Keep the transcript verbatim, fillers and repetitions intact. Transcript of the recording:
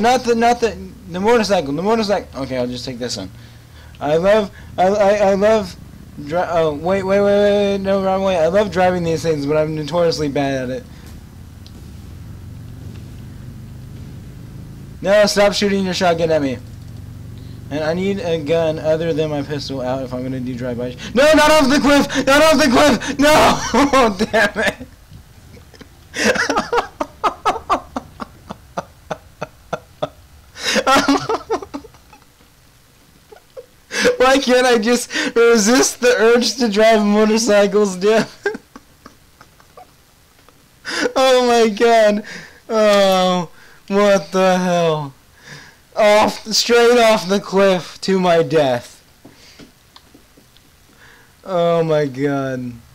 not the, not the, the motorcycle, the motorcycle. Okay, I'll just take this one. I love, I, I, I love, dri oh, wait, wait, wait, wait, wait, no, wrong way. I love driving these things, but I'm notoriously bad at it. No, stop shooting your shotgun at me. And I need a gun other than my pistol out if I'm gonna do drive-by. No, not off the cliff! Not off the cliff! No! Oh, damn it! Why can't I just resist the urge to drive motorcycles, damn? Oh my god. Oh, what the hell? Off, straight off the cliff to my death. Oh my god.